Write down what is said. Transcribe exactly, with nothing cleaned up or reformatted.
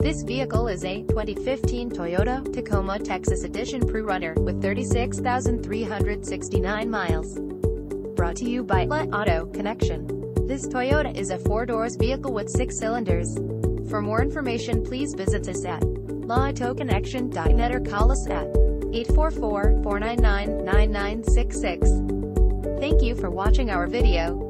This vehicle is a twenty fifteen Toyota Tacoma Texas Edition Pro-Runner with thirty-six thousand three hundred sixty-nine miles. Brought to you by La Auto Connection. This Toyota is a four-doors vehicle with six cylinders. For more information, please visit us at la auto connection dot net or call us at eight four four, four nine nine, nine nine six six. Thank you for watching our video.